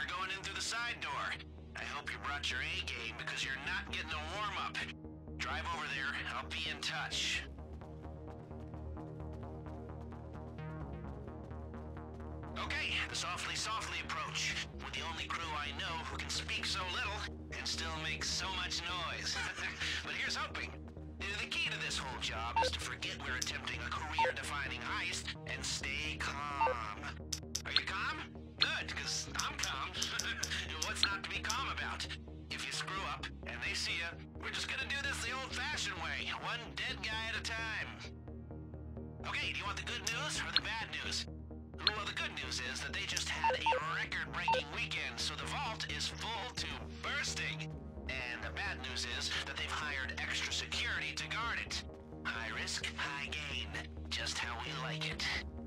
we're going in through the side door. I hope you brought your A game because you're not getting a warm-up. Drive over there, I'll be in touch. Okay, the softly approach, with the only crew I know who can speak so little and still make so much noise. But here's hoping. The key to this whole job is to forget we're attempting a career-defining heist and stay calm. Are you calm? Good, because I'm calm. What's not to be calm about? If you screw up and they see you, we're just gonna do this the old-fashioned way, one dead guy at a time. Okay, do you want the good news or the bad news? Well, the good news is that they just had a record-breaking weekend, so the vault is full to bursting. And the bad news is that they've hired extra security to guard it. High risk, high gain. Just how we like it.